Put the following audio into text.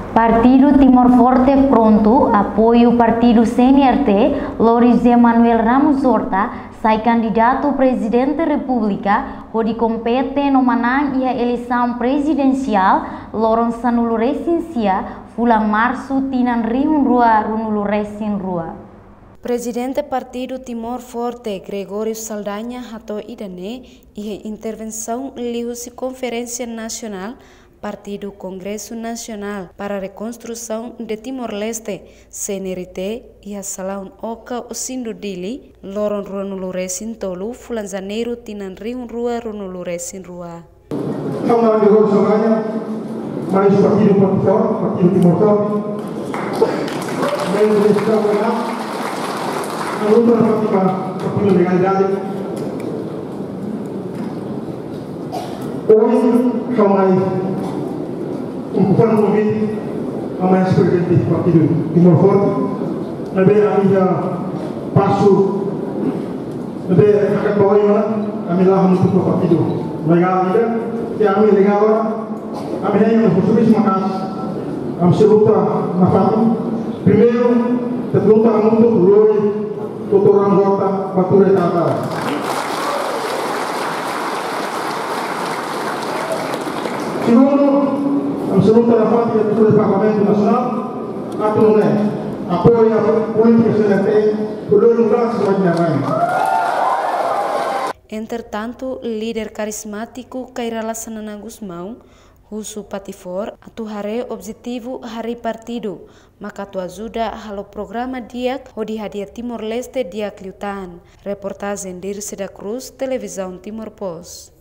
Partido Timor Forte pronto, apoio Partido CNRT, Loris Emanuel Ramos Horta, sai candidato presidente da República, onde compete no manang e a eleição presidencial, Loron Sanulu Recensia, fulang março tinan rihun rua runulu resin rua. Presidente Partido Timor Forte, Gregório Saldanha, hato idane, e intervenção liu-se Conferência Nacional, Partido Congresso Nacional para a Reconstrução de Timor-Leste, CNRT, e a Salaun Oca Osindo Dili, Loron Runulu Resin Tolu, fulan janeiro tinan rihun rua runulu resin rua. Kami Gregório Saldanha, mais Partido Forte, Partido Timor Forte, membro deste campeonato, a luta na Partido Legalidade. Hoje, kami ocupando o convite a mais presidente do Partido Timor Forte, também a minha passo, também a Capoeira, a minha lá muito para o Partido Legal, que a minha legal, a minha ainda por subir uma casa, a minha luta na família. Primeiro, a luta muito longe, doutor Ramos Horta, Batura e Tata. Segundo, absoluta da parte do Parlamento Nacional, apoia a política CNRT, por dois lugares de Entretanto, líder carismático Kairala Sanana Gusmão, Husu Patifor, atuhare objetivo hari partido, maka tu ajuda halo programa diak o dihadir Timor Leste diak liutan. Reportagem Dir Seda Cruz, Televisão Timor Post.